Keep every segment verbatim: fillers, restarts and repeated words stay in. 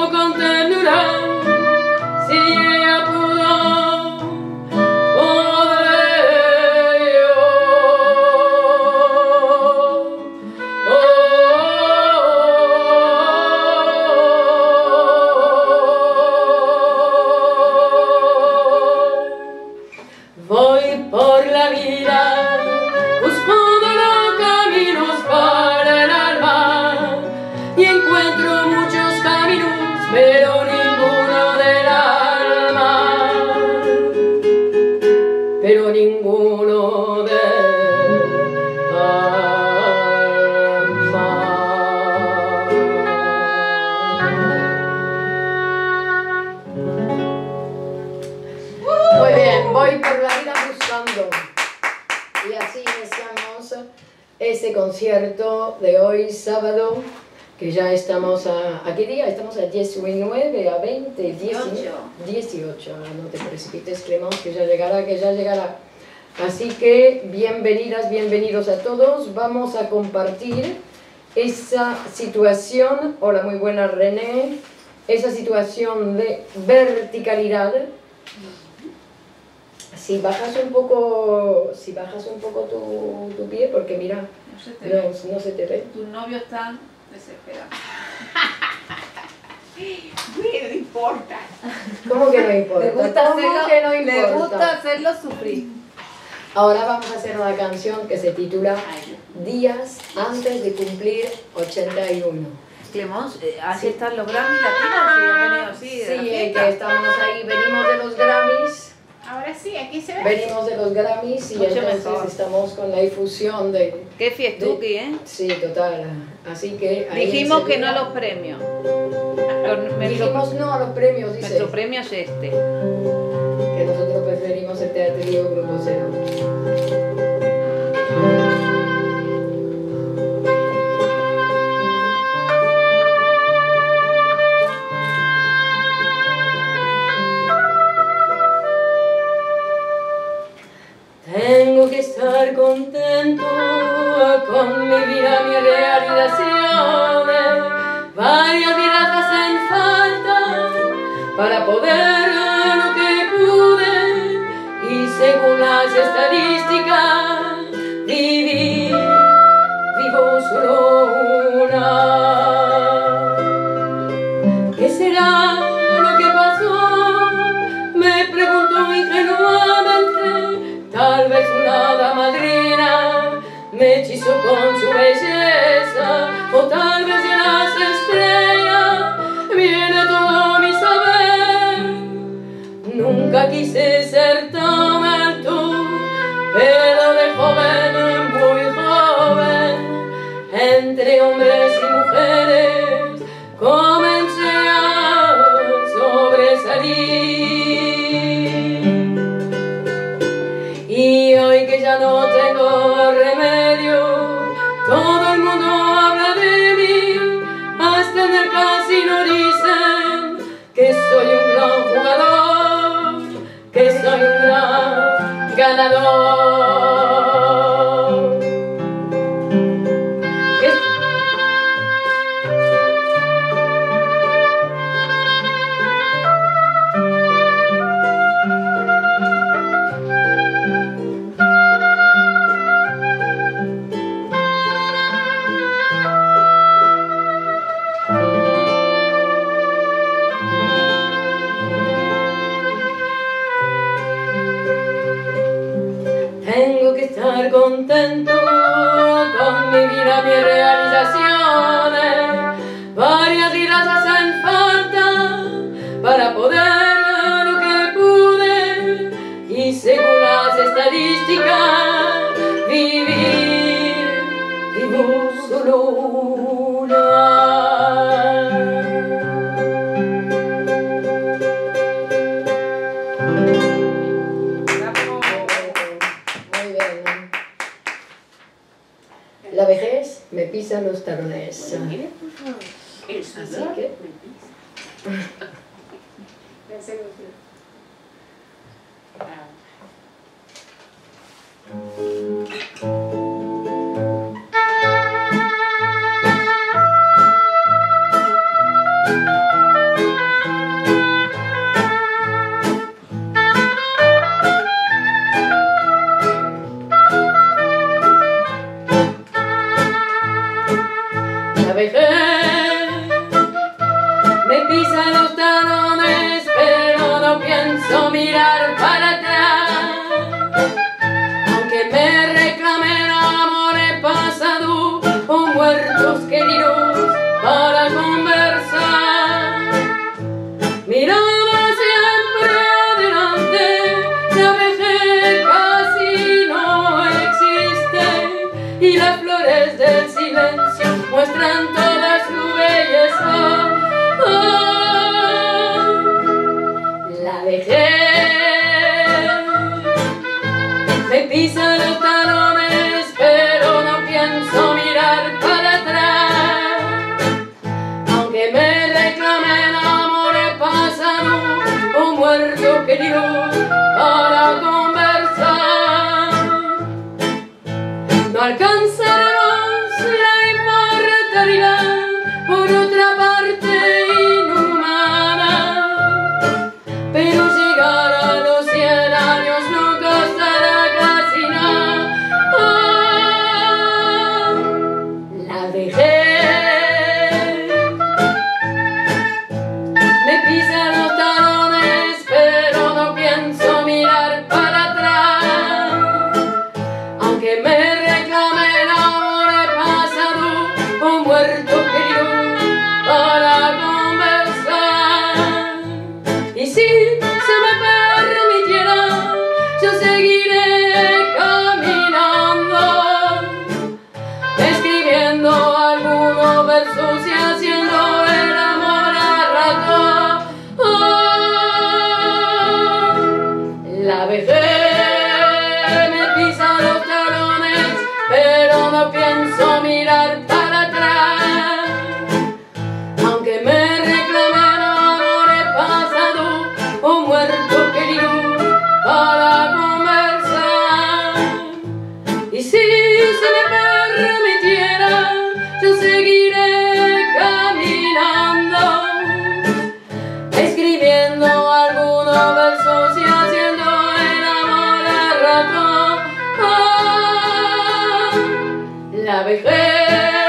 con ternura, si ella pudo, podré yo. Oh, voy por la vida buscando los caminos para el alma y encuentro muchos caminos, pero ninguno del alma, pero ninguno del alma. Muy bien, voy por la vida buscando. Y así iniciamos ese concierto de hoy, sábado, que ya estamos a... ¿A qué día? Estamos a diecinueve, a veinte, dieciocho. dieciocho, no te precipites, Clemence, que ya llegará, que ya llegará. Así que, bienvenidas, bienvenidos a todos. Vamos a compartir esa situación, hola, muy buena René, esa situación de verticalidad. Si bajas un poco, si bajas un poco tu, tu pie, porque mira, no se te no, ve. no se te ve. Tus novios están desesperados. No importa. ¿Cómo que no importa? Le gusta, ¿Cómo hacerlo, que no le importa? gusta hacerlo sufrir. Ahora vamos a hacer una canción que se titula Días antes de cumplir ochenta y uno. Clemence, eh, así Sí. están los Grammy latinos, y han venido así de la Sí, eh, fiesta. que estamos ahí, venimos de los Grammys, Ahora sí, aquí se ve. venimos de los Grammys y Mucho entonces mejor. estamos con la difusión de... Qué fiestuki, ¿eh? Sí, total, así que... ahí Dijimos que no a enseguida- los premios. Los- nuestro, Dijimos no a los premios, dice, nuestro premio es este. que nosotros preferimos el teatrillo Grupo Cero. Tengo que estar contento con mi vida, mi realización. Varias vidas hacen falta para poder lo que pude y según las estadísticas vivir, vivo solo una. ¿Qué será lo que pasó? Me pregunto ingenuamente. Tal vez una hada madrina me hechizó con su belleza, o tal vez de las estrellas viene todo mi saber. Nunca quise ser tan alto, pero de joven, muy joven, entre hombres y mujeres, comencé a sobresalir. Y hoy que ya no tengo remedio, todo el mundo habla de mí, hasta en el casino dicen que soy un gran jugador, que soy un gran ganador. Que Tengo que estar contento con mi vida, mis realizaciones. Varias vidas hacen falta para poder lo que pude y según las estadísticas vivir, vivo solo una. Muy bien. La vejez me pisa los talones. Así que... La vejez me pisa los talones, pero no pienso mirar para atrás. Aunque me reclamen amores pasados o muertos queridos para conversar, mirando siempre adelante, la vejez casi no existe y las flores del silencio muestran toda su belleza. Oh, la vejez me pisa los talones, pero no pienso mirar para atrás. Aunque me reclamen amores pasados o muertos queridos para conversar, no alcanzaremos la inmortalidad por otra parte inhumana, pero llegar a los cien años no costará casi nada. Oh, la vejez me pisa los talones, pero no pienso mirar para atrás. Aunque me reclamen amores pasados o muertos queridos para conversar, y si se me permitiera, yo seguiré caminando, escribiendo algunos versos y haciendo el amor a rato. Oh, la vejez me pisa los talones, pero no pienso mirar para atrás. Aunque me reclamen amores pasados o muertos queridos para conversar, y si se me permitiera, yo seguiré caminando, escribiendo algunos versos y haciendo el amor a rato. Oh, la vejez.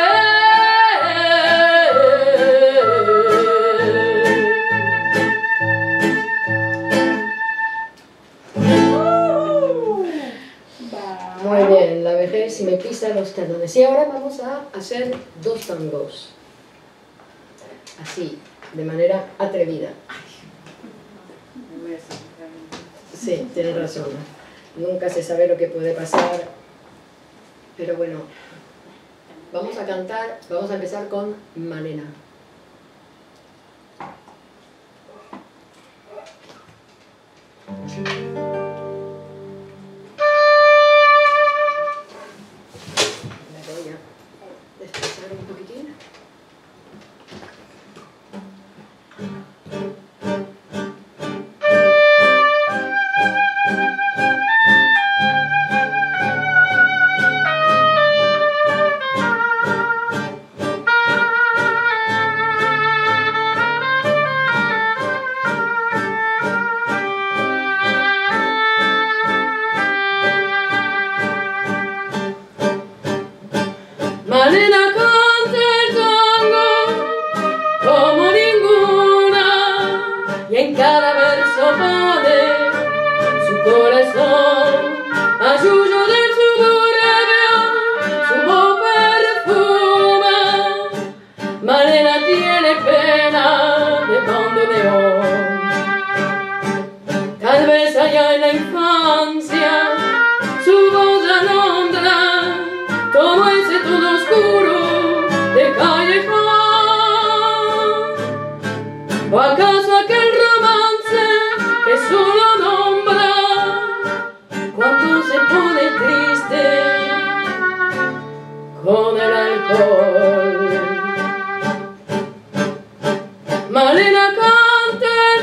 Muy bien, la vejez me pisa los talones. Y ahora vamos a hacer dos tangos. Así, de manera atrevida. Sí, tienes razón. Nunca se sabe lo que puede pasar. Pero bueno, vamos a cantar, vamos a empezar con Malena. La voy a desplazar un poquitín. Malena canta el tango como ninguna, y en cada verso pone su corazón. Ayuyo del suburbio, su voz perfuma. Malena tiene pena de bandoneón. Tal vez allá en la infancia su voz alondra todo ese tono oscuro de callejón. ¿O acaso aquel romance que solo nombra cuando se pone triste con el alcohol? Malena canta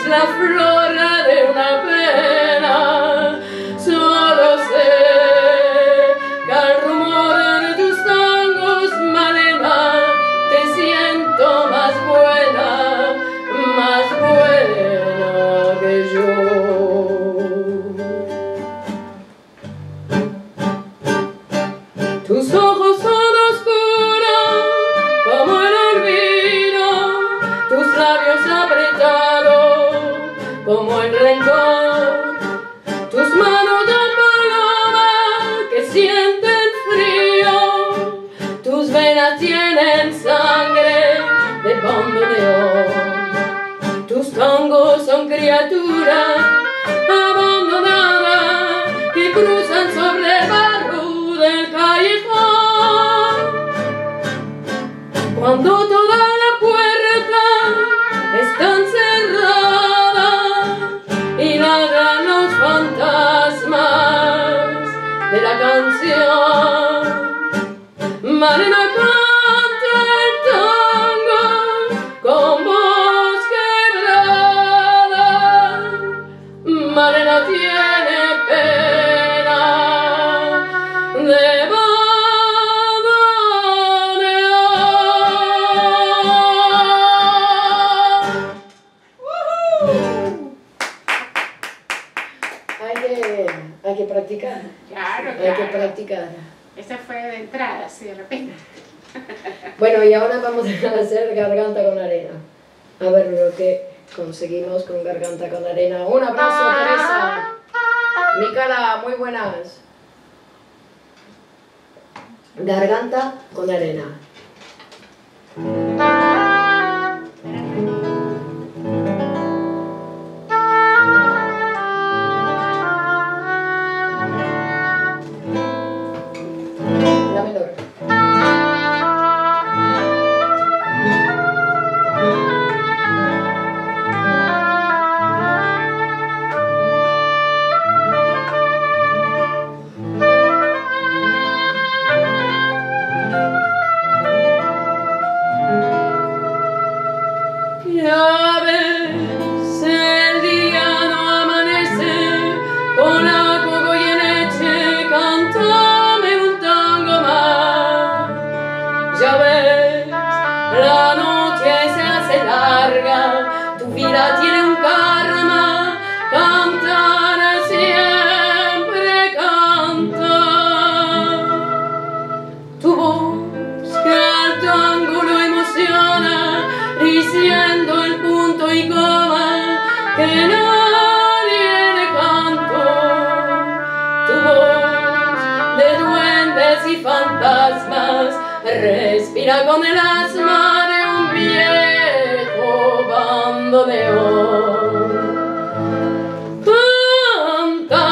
la flor de una pena. Solo sé que al rumor de tus tangos, Malena, te siento más buena, más buena que yo. Tus ojos son oscuros como el olvido, tus labios apretados como el rencor, tus manos de paloma que sienten frío, tus venas tienen sangre de bandoneón, tus tangos son criaturas abandonadas que cruzan sobre el barro del callejón. Cuando toda la puerta está cerrada y ladran los fantasmas de la canción, Malena canta el tango con voz quebrada. Malena tiene pena de Hay que, hay que practicar. Claro, Hay claro. que practicar. Esa fue de entrada, así de repente. Bueno, y ahora vamos a hacer garganta con arena. A ver lo que conseguimos con garganta con arena. Un abrazo, Teresa. Micala, muy buenas. Garganta con arena. La menor. Ya ves, el día no amanece, con la Goyeneche, cántame un tango más. Ya ves, la noche se hace larga, tu vida tiene un karma, cantar siempre canta. Tu voz que al tango lo emociona, diciendo el punto y coma que nadie le cantó. Tu voz de duendes y fantasmas respira con el asma de un viejo bandoneón. Canta,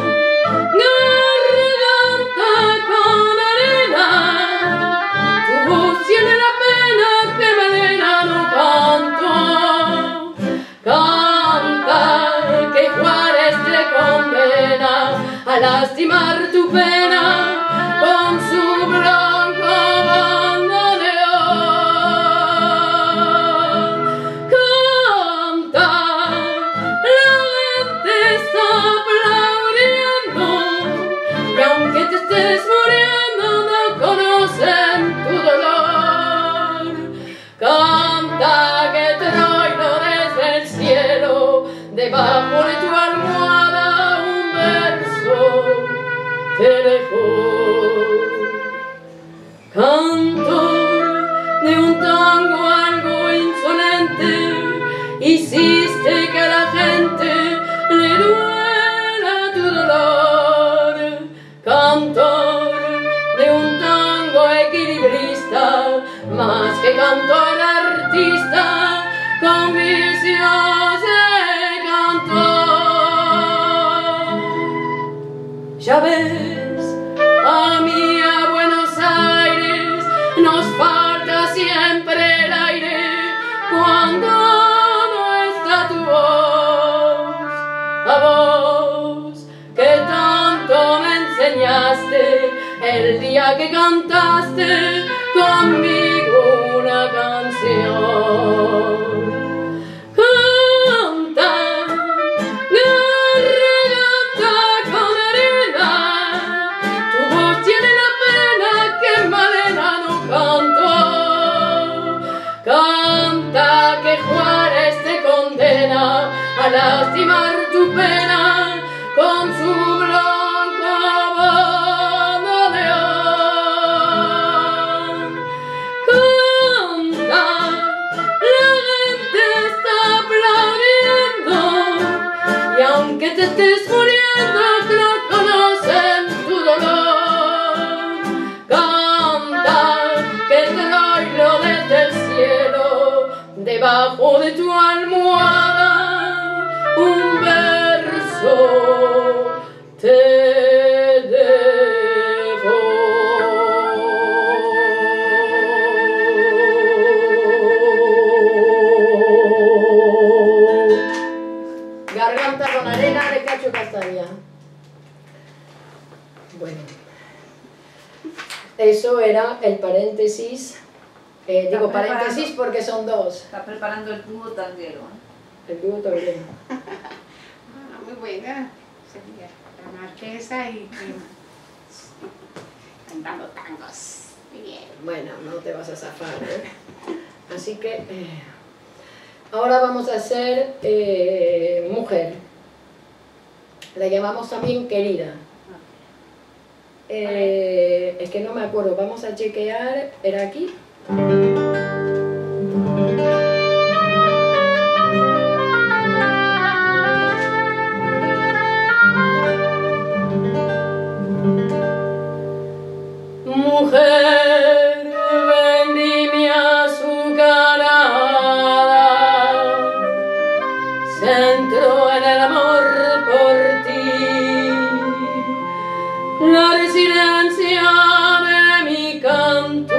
garganta con arena, tu voz tiene la pena que Malena no canto. Canta que Juárez te condena a lastimar tu pena con su blanco bandoneón. Canta, la gente está aplaudiendo, y aunque te estés muriendo no conocen tu dolor. Canta que troilo desde el cielo, debajo de tu almohada un verso te dejó. Cantor de un tango algo insolente, hiciste que a la gente le duela tu dolor. Cantor de un tango equilibrista, más que cantor artista, con vicios de cantor. Ya ves, a mí a Buenos Aires nos falta siempre el aire cuando no está tu voz. A vos que tanto me enseñaste el día que cantaste conmigo una canción. Canta, lastimar tu pena con su blanca bandoneón. Canta, la gente está aplaudiendo, y aunque te estés muriendo no conocen tu dolor. Canta, que te doy lo desde el cielo, debajo de tu almohada un verso te dejo. Garganta con arena de Cacho Castaña. Bueno, eso era el paréntesis. Eh, digo paréntesis porque son dos. Está preparando el dúo tanguero, ¿eh? El dúo tanguero. Ah, muy buena. Sería la marquesa y, y cantando tangos. Muy bien. Bueno, no te vas a zafar, ¿eh? Así que eh, ahora vamos a hacer eh, mujer. La llamamos también querida. Eh, es que no me acuerdo, vamos a chequear. ¿Era aquí? Mujer, vendimia azucarada, centro en el amor por ti, la residencia de mi canto.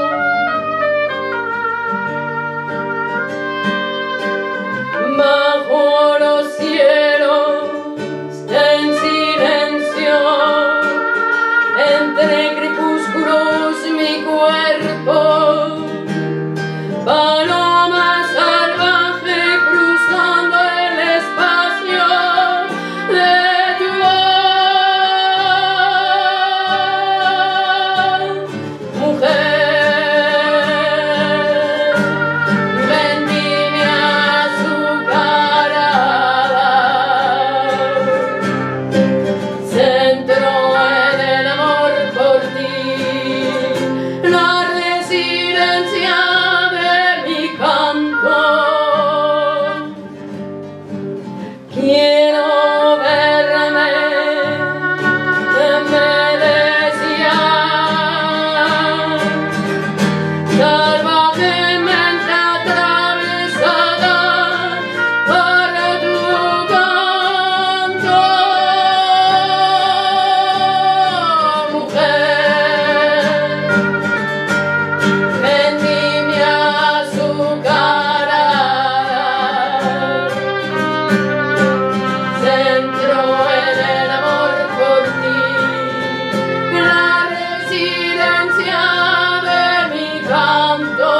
Bajo los cielos en silencio, entre crepúsculos mi cuerpo, paloma salvaje cruzando el espacio de tu voz. Mujer, vendimia azucarada, centro en el amor por ti, la residencia de mi canto. Quiero verme, me decías, salvajemente atravesada por tu canto. Mujer, vendimia azucarada, centro en el amor por ti, la residencia de mi canto.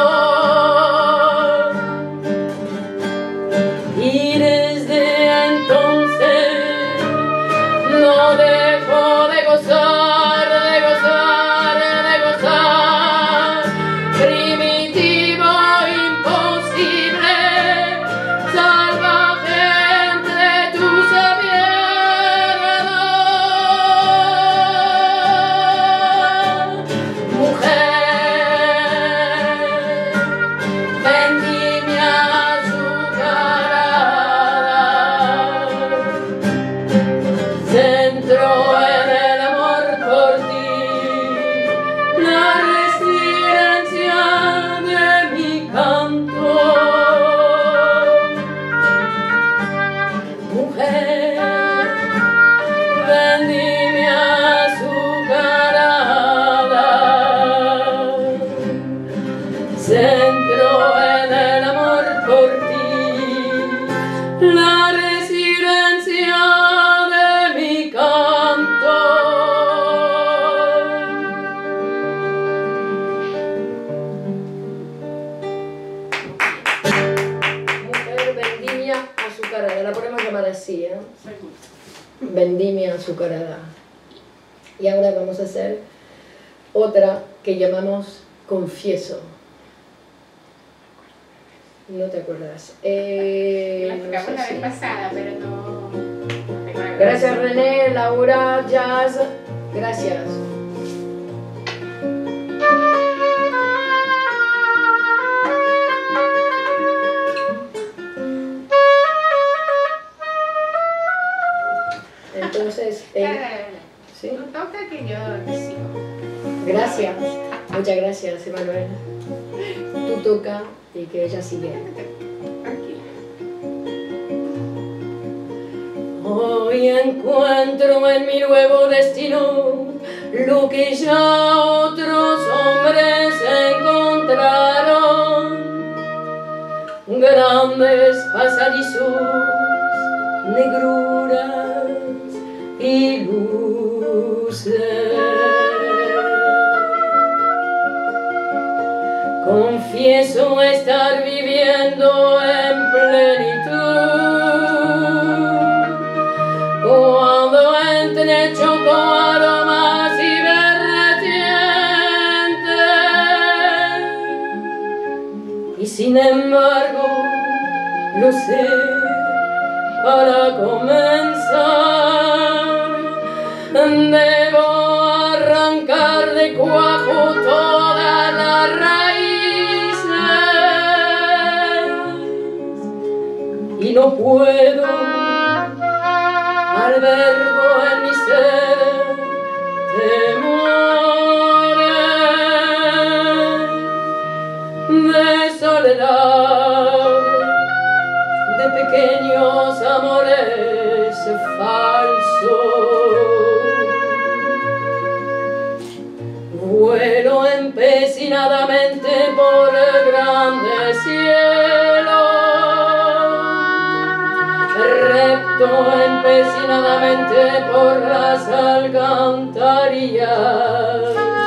Y desde entonces no dejo de gozar, de gozar, de gozar, primitivo, imposible, salvaje entre tu sabiedad. Mujer, vendimia azucarada, centro en el amor por ti, la residencia de mi canto. Mujer, vendimia azucarada, centro en el amor por ti, la residencia de mi canto. Mujer, vendimia azucarada, la podemos llamar así, ¿eh? Vendimia azucarada. Y ahora vamos a hacer otra que llamamos confieso. No te acuerdas. Eh, La no tocamos sé la vez si- pasada, pero no. no tengo la Gracias grabación. René, Laura, Jazz. Gracias. Entonces, Dale, eh, dale, dale. ¿sí? Tú toca que yo te sigo. Gracias. Muchas gracias, Emanuel. Tú toca y que ella sigue. Tranquila. Hoy encuentro en mi nuevo destino lo que ya otros hombres encontraron. Grandes pasadizos, negruras y luces. Confieso estar viviendo en plenitud cuando entrecho con aromas y vertientes, y sin embargo lo sé para comenzar. Debo arrancar de cuajo todas las raíces y no puedo albergo en mi ser temores de soledad, de pequeños amores falsos. Vuelo empecinadamente por el grande cielo, repto empecinadamente por las alcantarillas.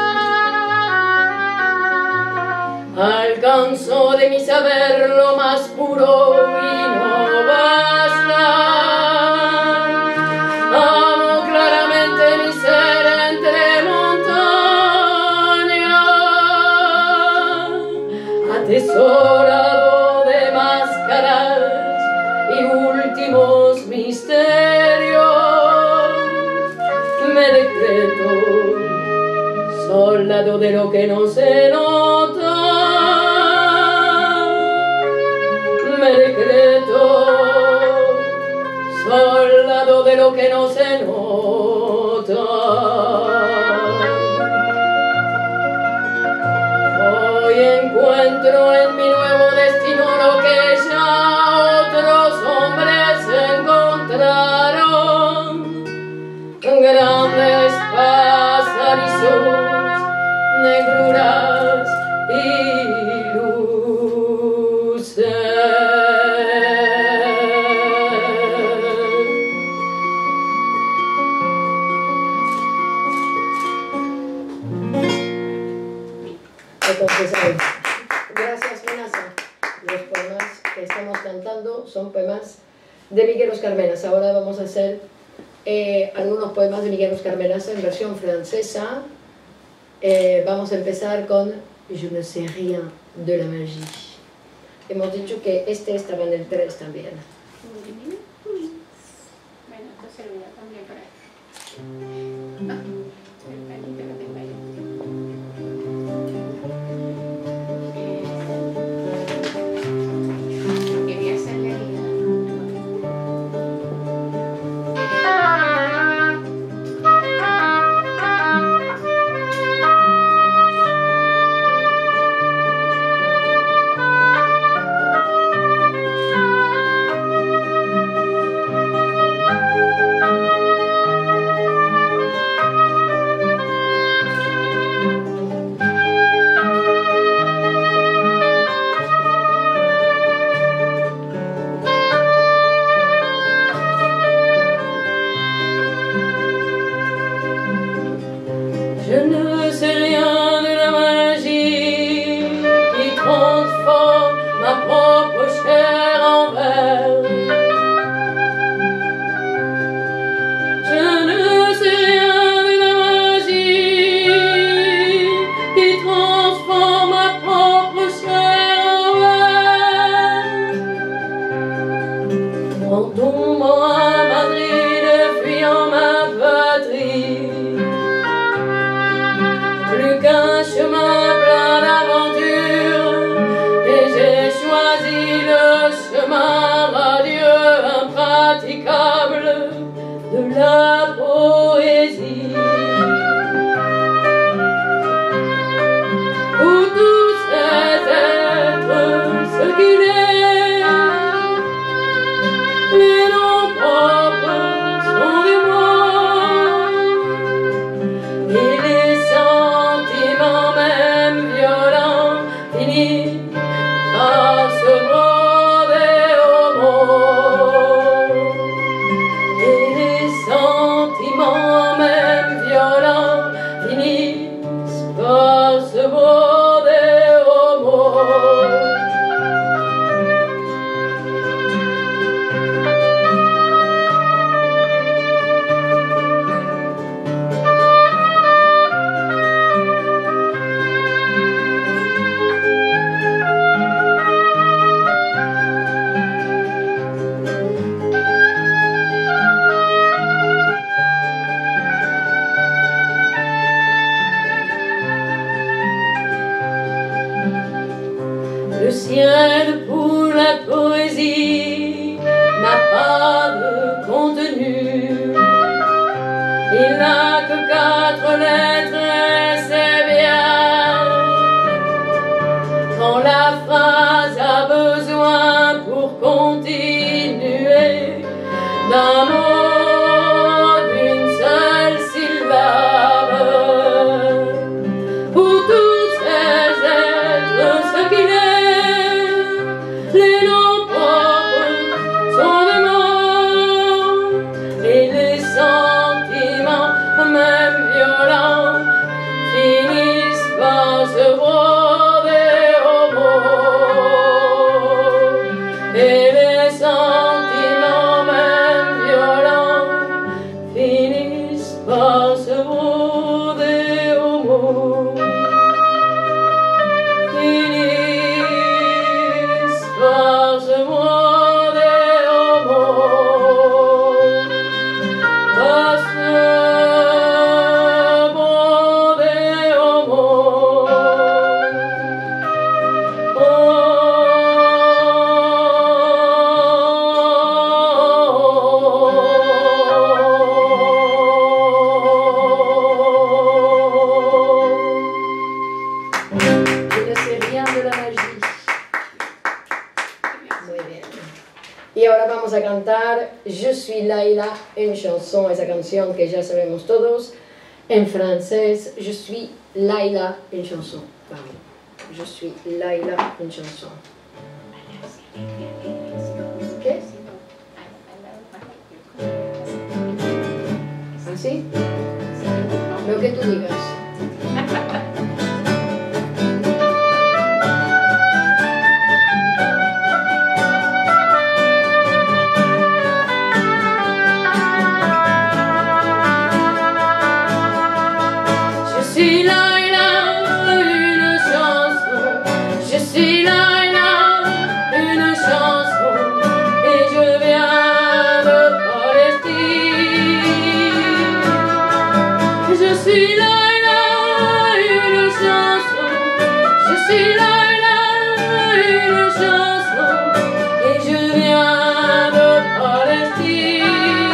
Alcanzo de mi saber lo más puro y no basta. Amo claramente mi ser entre montañas, atesorado de máscaras y últimos misterios. Me decreto soldado de lo que no se nota. Me decreto soldado de lo que no se nota. Hoy encuentro en mi nuevo destino lo que ya otros hombres encontraron. Grandes pasadizos, negruras y luces. Entonces, gracias Minasa. Los poemas que estamos cantando son poemas de Miguel Oscar Menas. Ahora vamos a hacer eh, algunos poemas de Miguel Oscar Menas en versión francesa. Eh, vamos a empezar con Je ne sais rien de la magie. Hemos dicho que este estaba en el tres también. Bueno, entonces lo voy a cambiar por ahí. Ah, el palito lo tengo ahí. Eh, quería hacerle ahí. En tombant à Madrid, fuyant ma patrie, plus qu'un chemin plein d'aventures, et j'ai choisi le chemin radieux, impraticable de la poésie. Pour tous ces êtres, ce qu'il est, les noms propres sont des mots, et les sentiments même violents finissent par se broder aux mots. Et les sentiments même violents finissent par se broder aux mots. Le ciel pour la poésie n'a pas de contenu. Il n'a que quatre lettres et c'est bien. Quand la phrase a besoin pour continuer d'un mot, d'une seule syllabe. Pour tous ces êtres, ce qu'il est, les noms propres sont des mots, et les sentiments, même violents, finissent par se broder aux mots. Et les sentiments, même violents, finissent par se broder aux mots. Finissent par se broder aux mots. Par se broder aux mots. Je ne sais rien de la magie. Muy bien. Y ahora vamos a cantar Je suis Laila, une chanson, esa canción que ya sabemos todos, en francés. Je suis Laila, une chanson. Pardon. Je suis Laila, une chanson. ¿Qué? ¿Así? Lo que tú digas. Je suis Laila, une chanson. Je suis Laila, une chanson. Et je viens de Palestine. Je suis Laila, une chanson. Je suis Laila, une chanson. Et je viens de Palestine.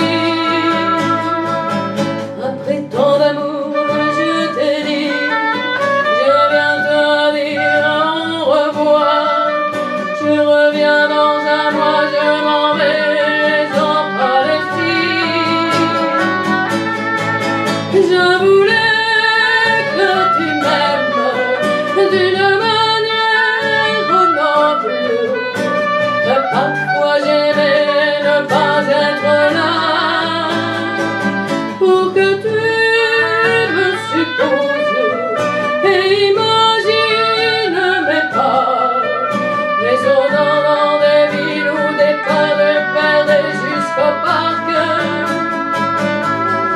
Après tant d'amour, je t'ai dit, je viens te dire au revoir. Je reviens dans un mois, je m'en vais en Palestine. Je voulais que tu m'aimes d'une manière noble. Parfois j'aimais ne pas être là, pour que tu me supposes et imagine mes pas, résonnant dans des villes où des pas de perdre jusqu'au parc,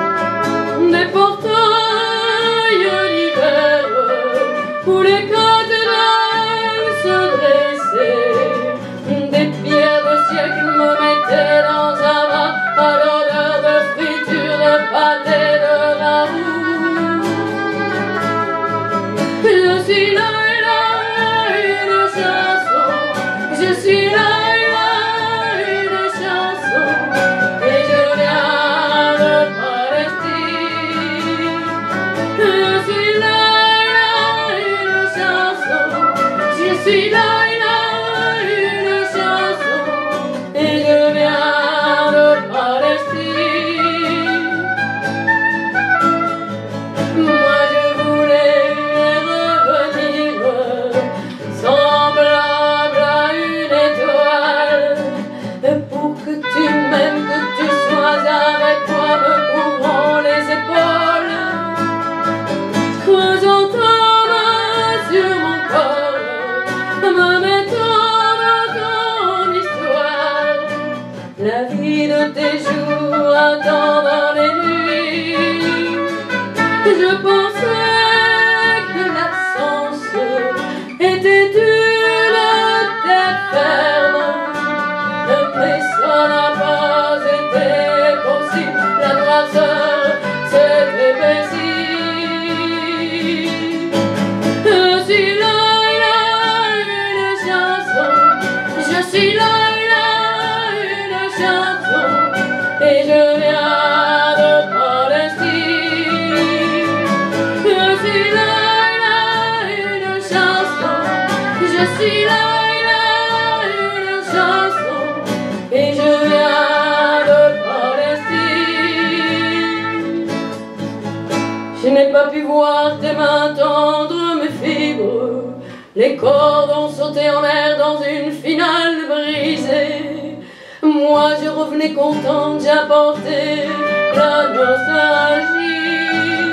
des portails l'hiver où les côtes la vie de tes jours attendant les nuits. Je pensais que l'absence était une terre ferme, mais ça n'a pas été possible. La noirceur s'est épaissie. Je suis là, il a une chanson. Je suis là, il a une chanson. Et je viens de Palestine. Je suis là, il a une chanson. Je suis là, il a une chanson. Et je viens de Palestine. Je n'ai pas pu voir tes mains tendre mes fibres. Les cordes ont sauté en l'air dans une finale brisée. Moi je revenais contente, j'apportais la nostalgie.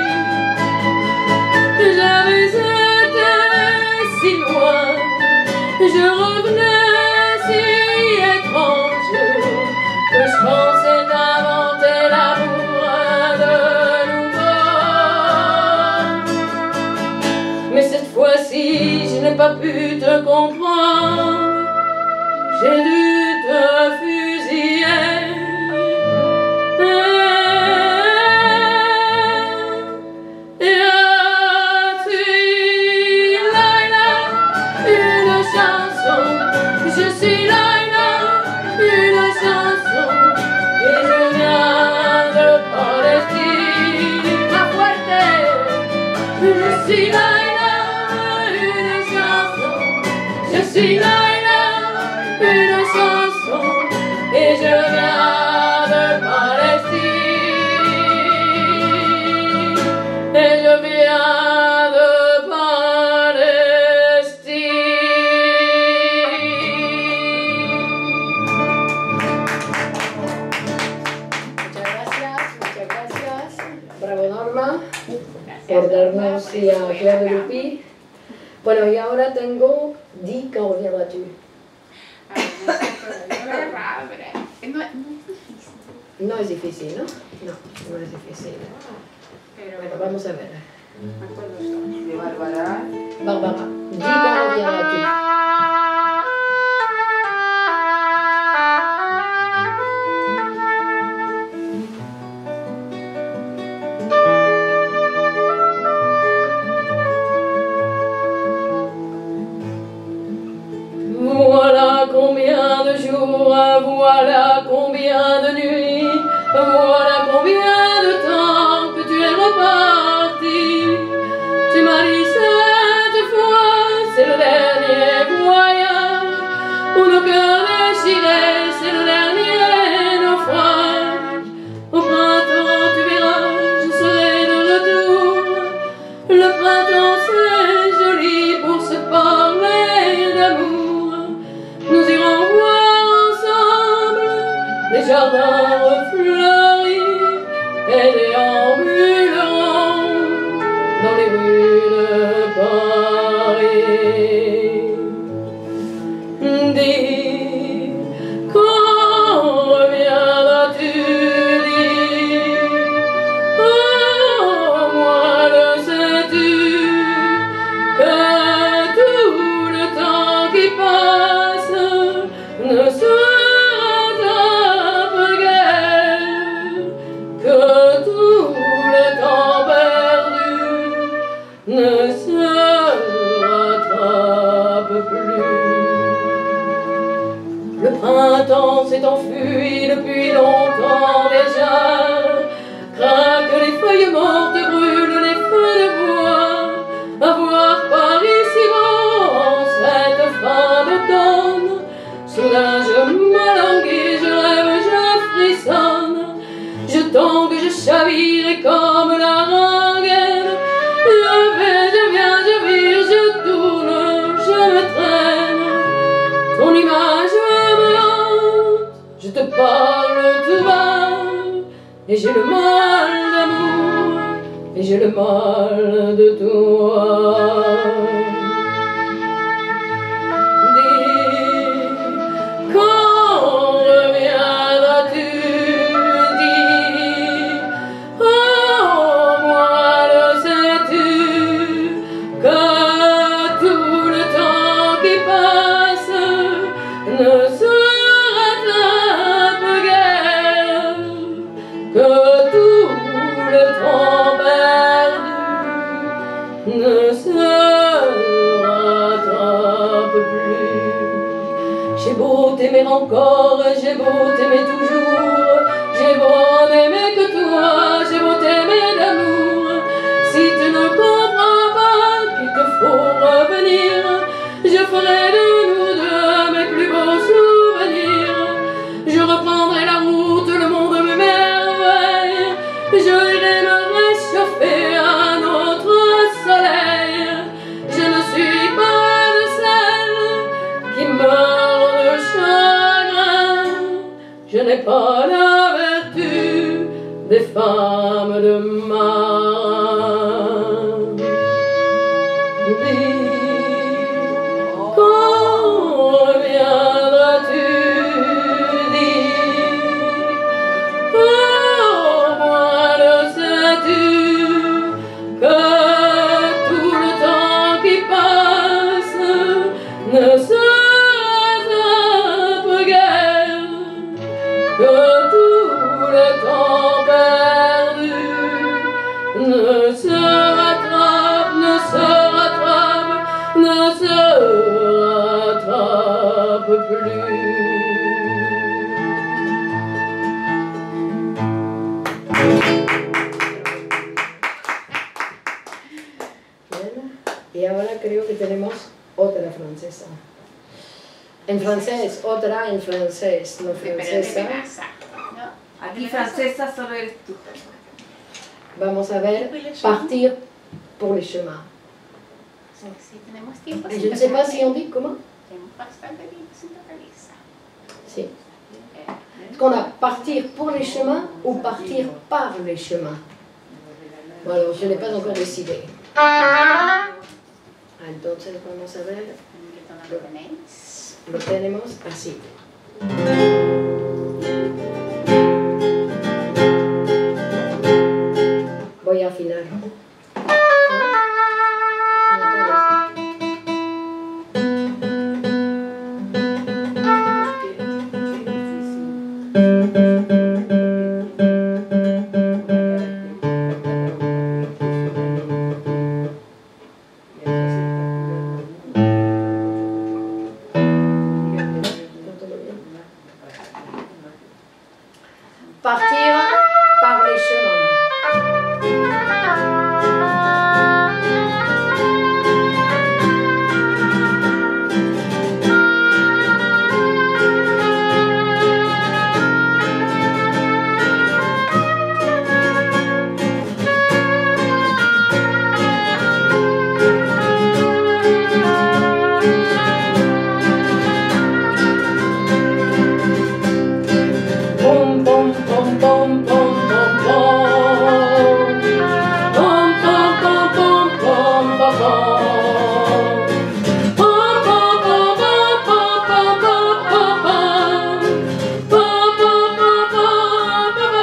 J'avais été si loin, je revenais si étrange, que je pensais inventer l'amour de nouveau. Mais cette fois-ci, je n'ai pas pu te comprendre. J'ai dû te fusiller. Et je suis Laila, une chanson. Je suis Laila, une chanson. Et je viens de Palestine. Ma fuerte. Je suis Laila, une chanson. Je suis Laila, une chanson. Et je viens de Palestine. Et je viens de Muchas gracias, muchas gracias. Bravo Norma, por darnos y a Claire de Lupi. Bueno, y ahora tengo Di quand reviendras-tu. No es difícil, ¿no? No, no es difícil. Bueno, vamos a ver. De Bárbara. Bárbara, Di quand reviendras-tu. Voilà combien de jours, voilà combien de nuits, voilà combien de temps que tu es reparti. Tu m'as dit cette fois, c'est le dernier voyage, où nos cœurs déchirés, c'est le dernier naufrage. Au printemps, tu verras, je serai de retour. Le printemps, c'est joli pour se parler d'amour. Nous irons voir ensemble les jardins refleuris et déambulerons dans les rues de Paris. Dis, quand reviendras-tu? Dis, oh, moi le sais-tu, que tout le temps qui passe ne sera pas guère, que tout le temps perdu ne se rattrape plus. Le printemps s'est enfui depuis longtemps déjà, craquent les feuilles mortes, brûlent les feux de bois. À voir Paris si beau en cette fin d'automne, soudain je m'alanguis, je rêve, je frissonne, je tangue, je chavire et comme la rengaine, je vais, je viens, je vire, je tourne, je me traîne, ton image me hante, je te parle tout bas, et j'ai le mal d'amour, et j'ai le mal de toi. Dis, quand reviendras t'aimer encore, j'ai beau t'aimer toujours, j'ai beau n'aimer que toi, j'ai beau t'aimer d'amour. Si tu ne comprends pas qu'il te faut revenir, je ferai de nous deux mes plus beaux souvenirs. Je reprendrai la route, le monde m'émerveille, je irai me réchauffer à notre soleil. Je ne suis pas de celle qui meurt de chagrin, je n'ai pas la vertu des femmes de marin. Quand reviendras-tu, dis, oh, moi le sais-tu, que tout le temps qui passe ne se rattrape guère, que tout le temps perdu ne se rattrape, ne se rattrape, ne se rattrape plus. Y ahora creo que tenemos otra francesa. En francés, otra en francés, no francesa. Aquí francesa solo eres tú. Vamos a ver Partir pour les chemins. Si tenemos tiempo. Je ne sais pas si on dit comment. Tenemos bastante tiempo sin tocar lista. Si. Est-ce qu'on a partir pour les chemins ou partir par les chemins? Bon, alors je n'ai pas encore décidé. Entonces vamos a ver. Lo tenemos así. Voy a afinar. Partir par les chemins. Pom pom pom pom pom pom pom. Pom pom pom pom pom pom pom. Pom pom pom pom pom pom pom pom pom. Pom pom pom pom pom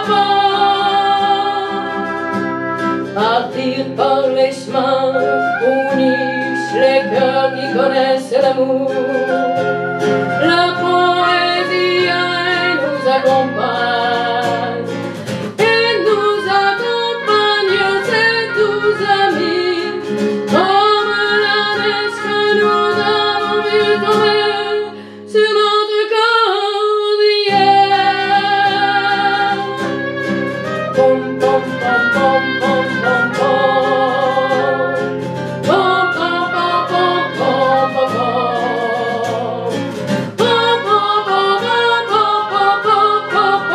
pom. Partir par les chemins où nichent les cœurs qui connaissent l'amour. La poésie nous accompagne et nous accompagne ces douze amis, comme la neige que nous avons vu tomber sur notre cordillère. Pom pom pom pom pom pom pom. Pom pom pom pom pom pom pom. Pom pom pom pom pom pom pom.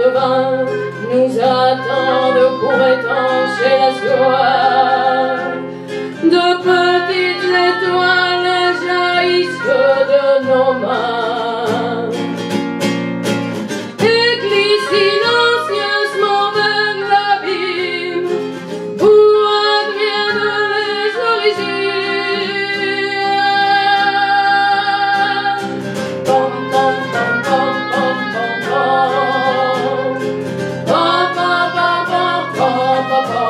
vin nous attendent pour étancher la joie. De petites étoiles jaillissent de nos mains et glissent silencieusement vers l'abîme où adviennent les origines. Pom, pom, pom, pom, pom, pom, pom. Pom, pom, pom, pom, pom, pom, pom.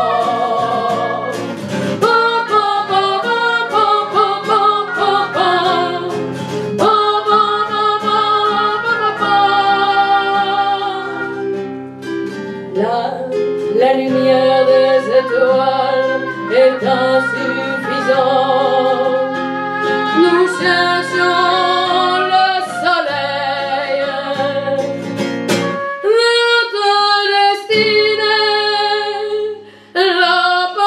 La lumière des étoiles est insuffisante. Nous cherchons le soleil. Notre destinée, la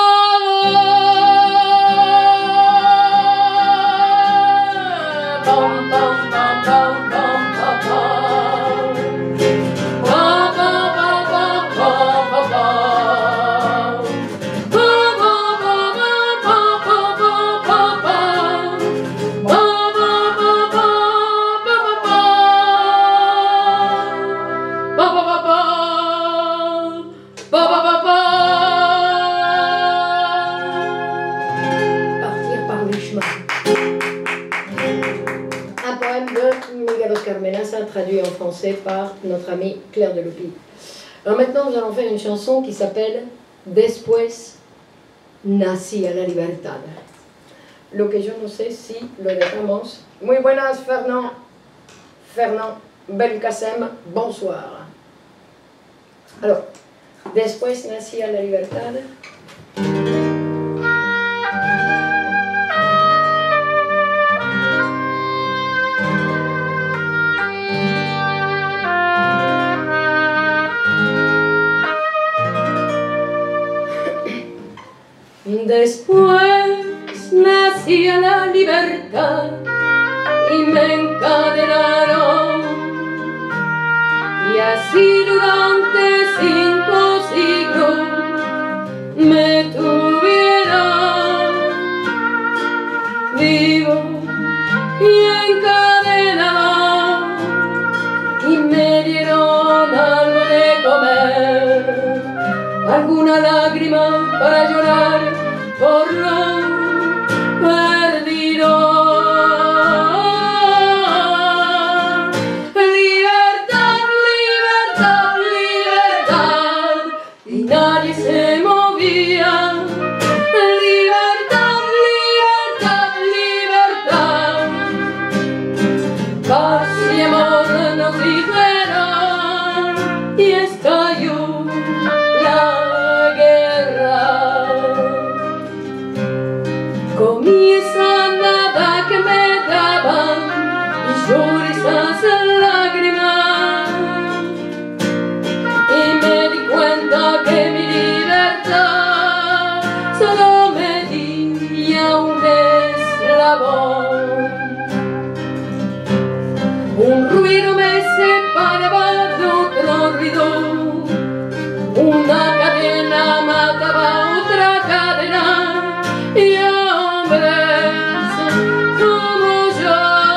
parole. Pom, pom, pom, pom, pom, pom, pom. Pom, pom, pom, pom, pom, pom, pom. Partir par les chemins. Un poème de Miguel Oscar Menaza, traduit en français par notre amie Claire Deloupy. Alors maintenant, nous allons faire une chanson qui s'appelle Después nací a la libertad. Lo que yo no sé si lo dejamos. Muy buenas, Fernand. Fernand Belkacem, bonsoir. Alors, Después nací a la libertad. Después nací a la libertad y me encadenaron, y así durante cinco siglos me tuvieron vivo y encadenado, y me dieron algo de comer, alguna lágrima para llorar por lo perdido. Libertad, libertad, libertad, y nadie se movía. Libertad, libertad, libertad, paz y amor nos dijeron, y estalló la guerra. Comí esa nada que me daban y lloré esas lágrimas, y me di cuenta que mi libertad solo medía un eslabón. Un ruido me separaba de otro ruido, una cadena mataba otra cadena, y hombres como yo.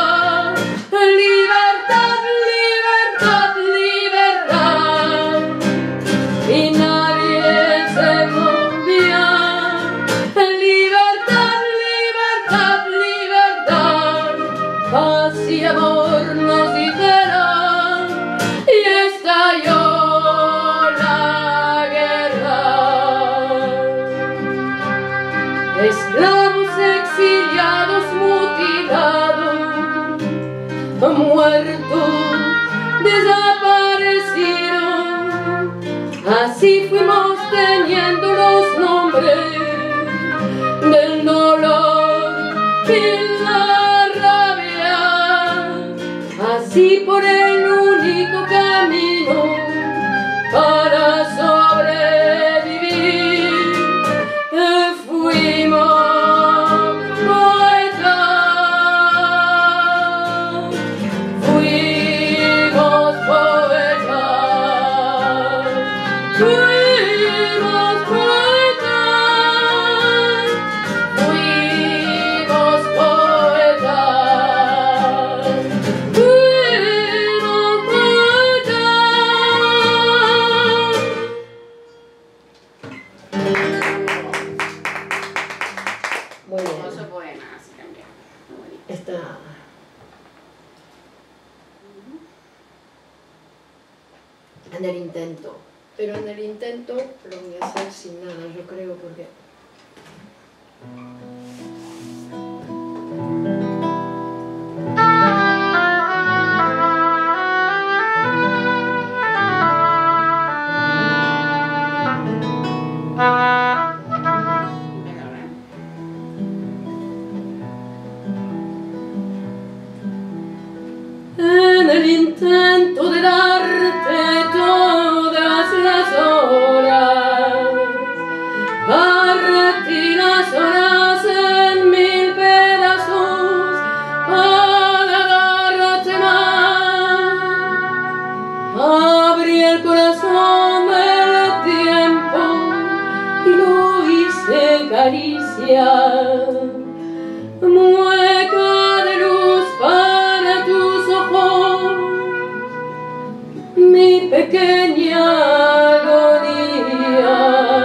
Libertad, libertad, libertad, y nadie se movía. Libertad, libertad, libertad, paz y amor nos dijeron, y estalló la guerra. Esclavos exiliados, mutilados, muertos, desaparecieron. Así fuimos teniendo los nombres del dolor y la rabia. Así por el único camino para sobrevivir fuimos poetas, fuimos poetas. en el intento. Pero en el intento lo voy a hacer sin nada, yo creo, porque... En el intento de darte todas las horas, partí las horas en mil pedazos para darte más. Abrí el corazón del tiempo y lo hice caricia, mueca de luz para tus ojos, mi pequeña agonía,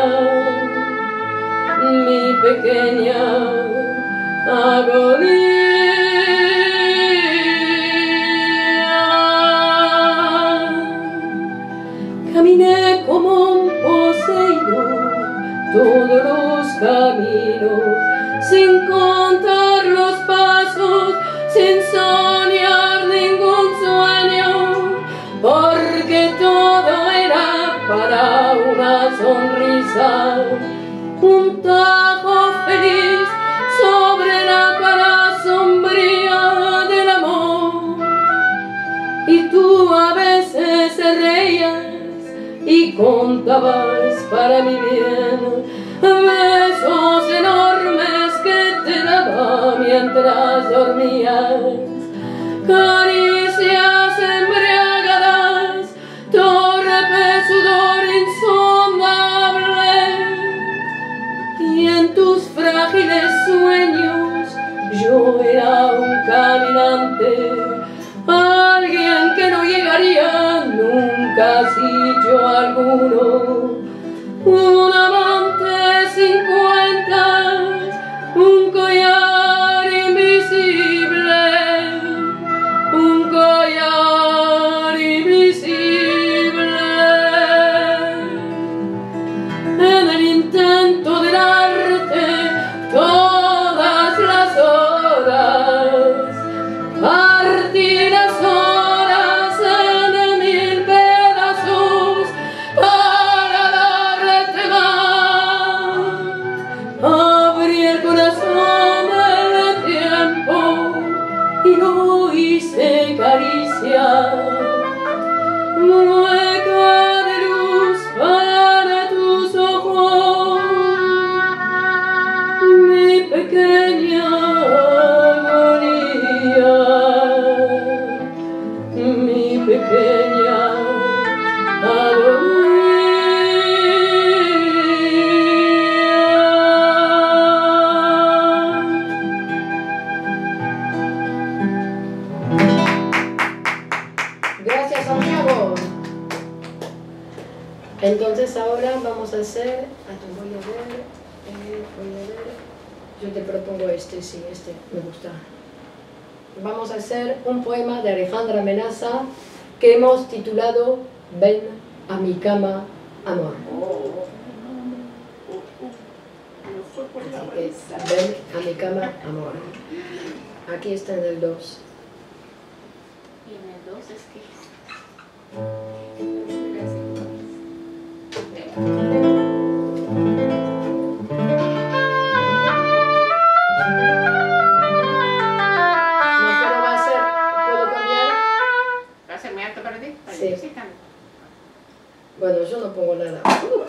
mi pequeña agonía. Caminé como un poseído todos los caminos, sin contar los pasos, sin soñar ningún sueño, porque todo era para una sonrisa, un tajo feliz sobre la cara sombría del amor. Y tú a veces reías y contabas para mi bien besos enormes que te daba mientras dormías, caricias embriagadas, torpe sudor insondable, y en tus frágiles sueños yo era un caminante, alguien que no llegaría nunca a sitio alguno, un amante sin cuentas, un collar invisible, un collar invisible. En el intento de darte todas las horas, partí las horas en mil pedazos para darte más. Abrí el corazón del tiempo y lo hice caricia, mueca de luz para tus ojos, mi pequeña agonía, mi pequeña agonía. Gracias, Santiago. Entonces ahora vamos a hacer... Ah, voy a ver, eh, voy a ver. Yo te propongo este, sí, este me gusta. Vamos a hacer un poema de Alejandra Menaza que hemos titulado Ven a mi cama, amor. Así que, ven a mi cama, amor. Aquí está en el dos. Y en el dos es que... No, pero va a ser, ¿puedo cambiar? ¿Va a ser muy alto para ti? Para Sí. que sí cambie. Bueno, yo no pongo nada.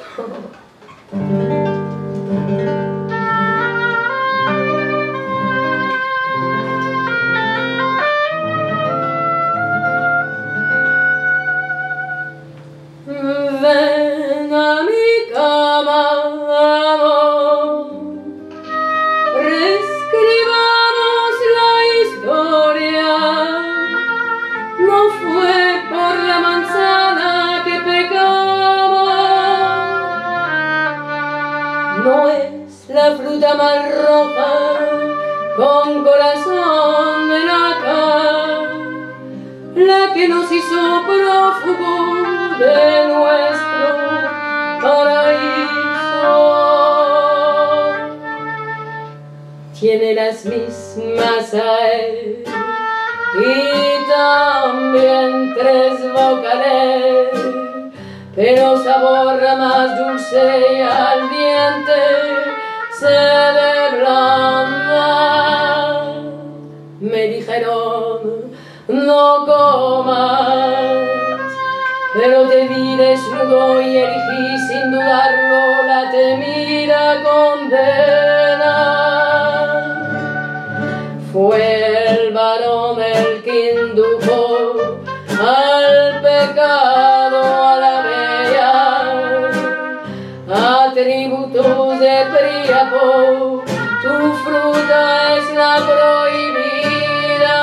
Ven a mi cama, amor, reescribamos la historia. No fue por la manzana que pecamos, no es la fruta más roja con corazón de laca la que nos hizo prófugos de nuestro paraíso. Tiene las mismas a él y también tres vocales, pero sabor más dulce y al diente se deblanda. Me dijeron no comas, pero te vi desnudo y elegí sin dudarlo la temida condena. Fue el varón el que indujo al pecado a la bella, atributos de Príapo, tu fruta es la prohibida.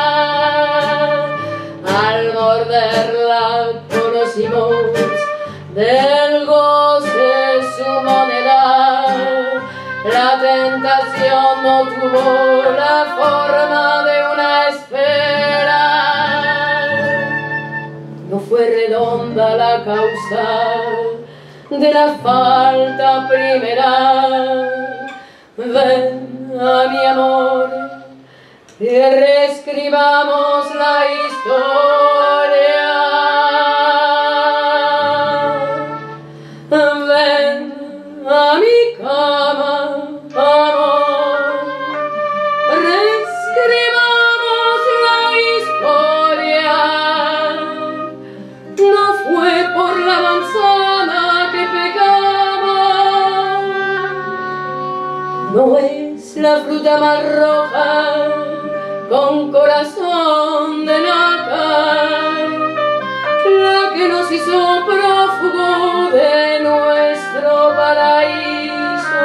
Al morderla conocimos del goce su moneda, la tentación no tuvo la forma de una esfera. No fue redonda la causa de la falta primera. Ven a mi amor y reescribamos la historia. Ven a mi cama, amor, reescribamos la historia. No fue por la manzana que pecamos, no es la fruta más roja con corazón de nácar la que nos hizo prófugo de nuestro paraíso.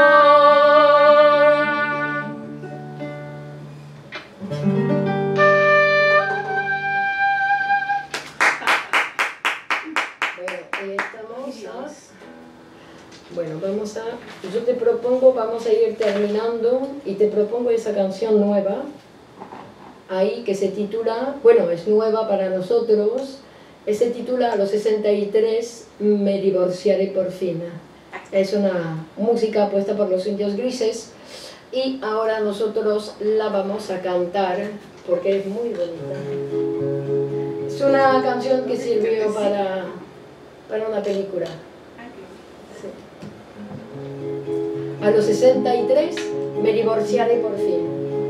Bueno, y estamos a... Bueno, vamos a... Yo te propongo, vamos a ir terminando y te propongo esa canción nueva ahí que se titula, bueno, es nueva para nosotros, se titula A los sesenta y tres me divorciaré por fin. Es una música puesta por los Indios Grises y ahora nosotros la vamos a cantar porque es muy bonita. Es una canción que sirvió para, para una película. Sí. A los sesenta y tres me divorciaré por fin.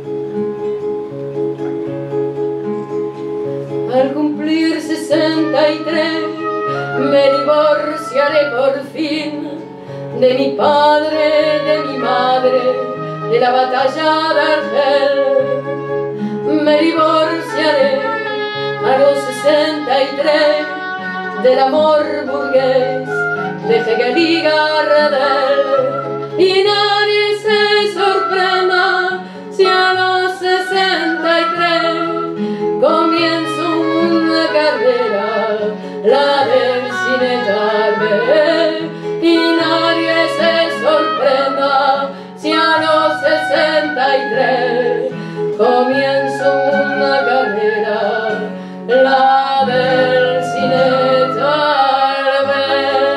Al cumplir sesenta y tres me divorciaré por fin de mi padre, de mi madre, de la batalla de Argel. Me divorciaré a los sesenta y tres del amor burgués de Hegel y Gardel. Y nadie se sorprenda si a los sesenta y tres comienzo una carrera, la del cine Tarbe. Y nadie se sorprenda si a los sesenta y tres comienzo una carrera, la del cine Tarbe.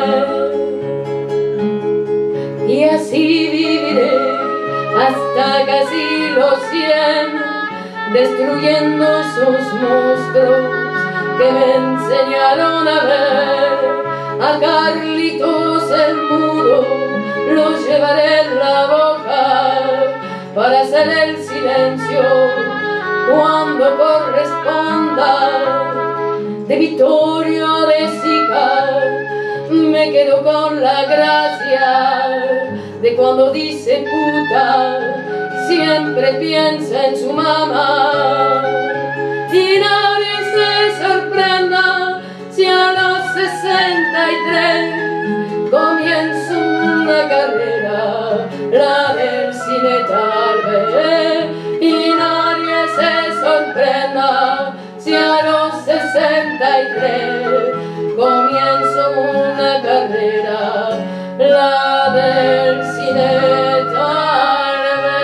Y así viviré hasta casi los cien, destruyendo esos monstruos que me enseñaron a ver. A Carlitos el mudo lo llevaré en la boca para hacer el silencio cuando corresponda. De Vittorio de Sica me quedo con la gracia de cuando dice puta, siempre piensa en su mamá. Y nadie se sorprenda si a los sesenta y tres comienzo una carrera, la del cine Tarbe. Y nadie se sorprenda si a los sesenta y tres comienzo una carrera, la del cine Tarbe.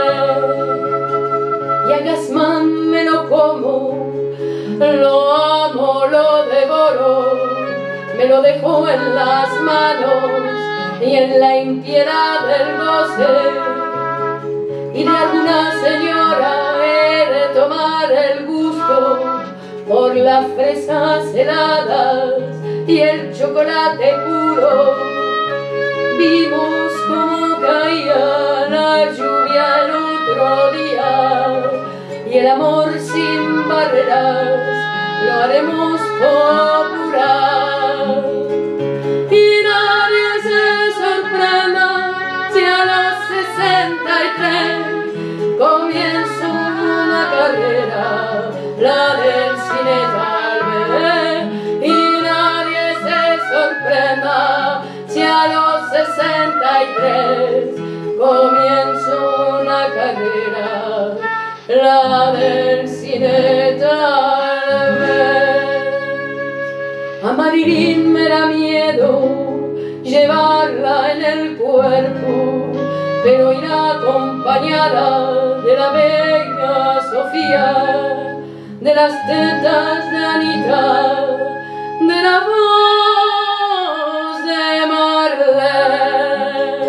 Y a Gassman me lo como, lo amo, lo devoro, me lo dejó en las manos y en la impiedad del goce. Y de alguna señora he de tomar el gusto por las fresas heladas y el chocolate puro. Vimos cómo caía la lluvia el otro día y el amor sin barreras lo haremos popular. Y nadie se sorprenda si a los sesenta y tres comienzo una carrera, la del cine tal vez. Y nadie se sorprenda si a los sesenta y tres comienzo una carrera, la del cine tal vez. A Marilyn me da miedo llevarla en el cuerpo, pero irá acompañada de la bella Sofía, de las tetas de Anita, de la voz de Marlene.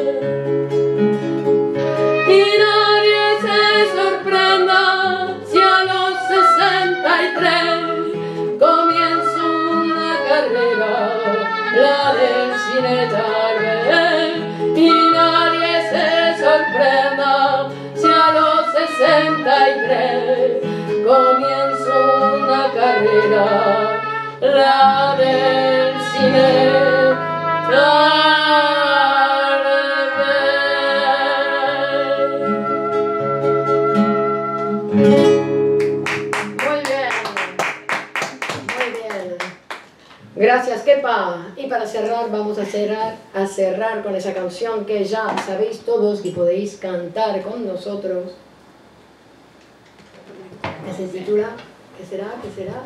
Y nadie se sorprenda si a los sesenta y tres comienzo una carrera, la del cine tal vez. Y nadie se sorprenda si a los sesenta y tres comienzo una carrera, la del cine tal vez. Muy bien, muy bien. Gracias, Kepa. Y para cerrar, vamos a cerrar, a cerrar con esa canción que ya sabéis todos y podéis cantar con nosotros. ¿Qué se titula? ¿Qué será? ¿Qué será?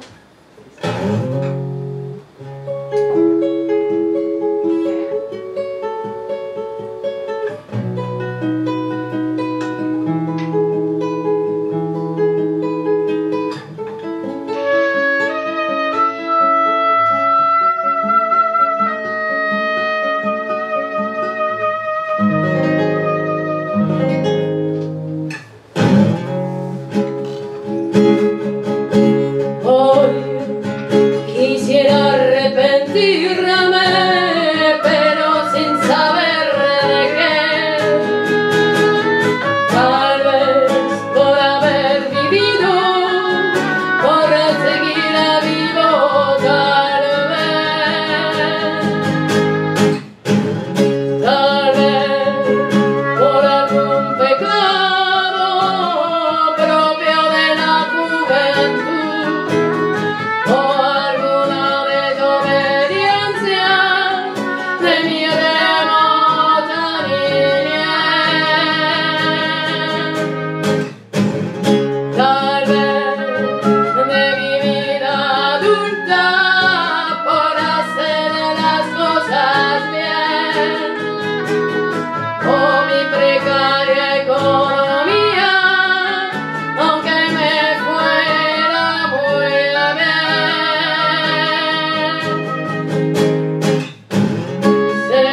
Se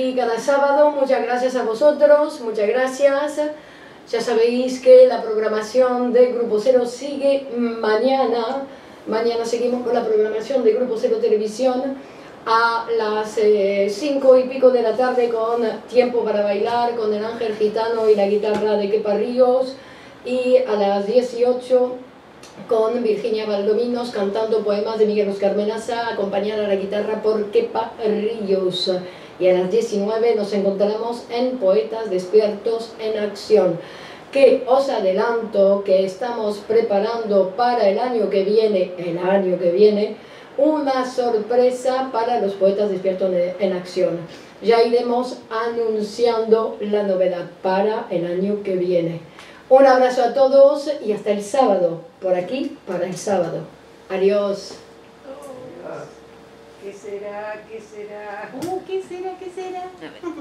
aquí cada sábado. Muchas gracias a vosotros, muchas gracias. Ya sabéis que la programación de Grupo Cero sigue mañana. Mañana seguimos con la programación de Grupo Cero Televisión a las eh, cinco y pico de la tarde con Tiempo para Bailar, con el Ángel Gitano y la guitarra de Kepa Ríos, y a las dieciocho con Virginia Valdominos cantando poemas de Miguel Oscar Menaza, acompañada a la guitarra por Kepa Ríos. Y a las diecinueve nos encontramos en Poetas Despiertos en Acción, que os adelanto que estamos preparando para el año que viene, el año que viene, una sorpresa para los Poetas Despiertos en Acción. Ya iremos anunciando la novedad para el año que viene. Un abrazo a todos y hasta el sábado, por aquí para el sábado. Adiós. ¿Qué será? ¿Qué será? Uh, ¿qué será? ¿Qué será?